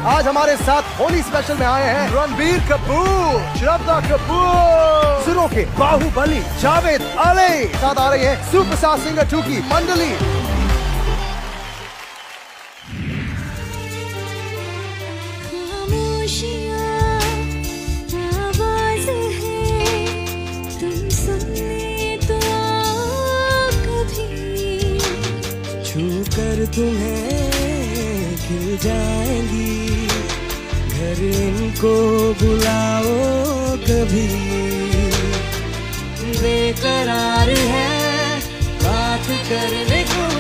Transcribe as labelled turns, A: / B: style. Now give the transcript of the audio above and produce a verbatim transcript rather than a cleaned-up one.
A: आज हमारे साथ होली स्पेशल में आए हैं रणबीर कपूर, श्रद्धा कपूर, सुनो के बाहुबली जावेद अली, साथ आ रही है सुपरस्टार सिंगर टू की मंडली।
B: कर तुम्हें खिल जाएंगी, घर इनको बुलाओ कभी। बेकरार है बात करने को